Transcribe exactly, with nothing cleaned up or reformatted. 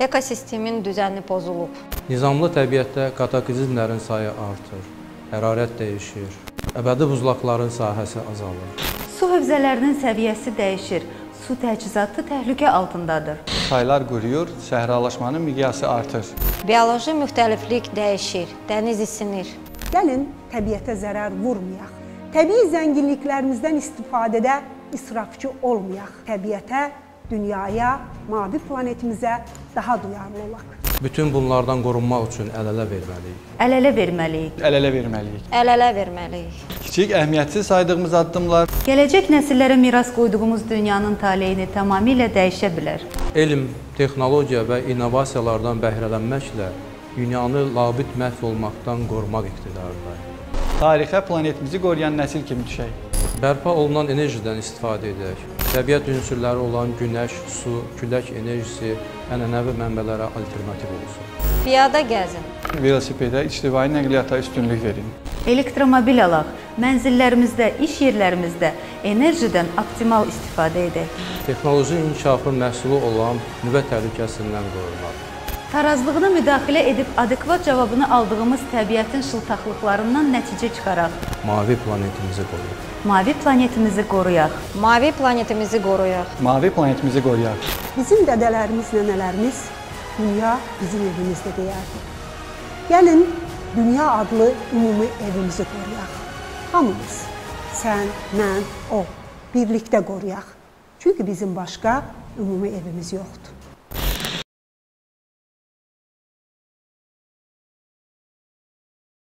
Ekosistemin düzəni pozulub. Nizamlı təbiətdə kataklizmlərin sayı artır, hərarət dəyişir, əbədi buzlaqların sahəsi azalır. Su hövzələrinin səviyyəsi dəyişir, su təchizatı təhlükə altındadır. Çaylar quruyur, səhralaşmanın miqyası artır. Bioloji müxtəliflik dəyişir, dəniz isinir. Gəlin təbiətə zərər vurmayaq. Təbii zənginliklərimizdən istifadədə israfçı olmayaq. Təbiətə, dünyaya, mavi planetimizə daha duyarlı olaq. Bütün bunlardan qorunmaq üçün əl-ələ verməliyik. Əl-ələ verməliyik. Əl-ələ verməliyik. Əl-ələ verməliyik. Kiçik, əhəmiyyətsiz saydığımız addımlar Gələcək nəsillərə miras qoyduğumuz dünyanın taleyini tamamilə dəyişə bilər. Elm, texnologiya və innovasiyalardan bəhrələnməklə dünyanı labüd məhv olmaqdan qorumaq iqtidarındayıq. tarixə planetimizi qoruyan nəsil kimi düşək. Bərpa olunan enerjidən istifadə edək. Təbiət ünsürləri olan günəş, su, külək enerjisi ənənəvi mənbələrə alternativ olsun. Piyada gəzin. Velosipedə, ictimai nəqliyyata üstünlük verin. Elektromobil alaq, mənzillərimizdə, iş yerlərimizdə enerjidən optimal istifadə edək. Texnoloji inkişafın məhsulu olan nüvə təhlükəsindən qorunaq. Tarazlığına müdaxilə edib adekvat cavabını aldığımız təbiətin şıltaqlıqlarından nəticə çıxaraq. Mavi planetimizi qoruyaq. Mavi planetimizi qoruyaq. Mavi planetimizi qoruyaq. Mavi planetimizi qoruyaq. Bizim dədələrimiz, nənələrimiz dünya bizim evimizdə deyərdi. Gəlin, dünya adlı ümumi evimizi qoruyaq. Hamımız, sən, mən, o, birlikdə qoruyaq. Çünki bizim başqa ümumi evimiz yoxdur.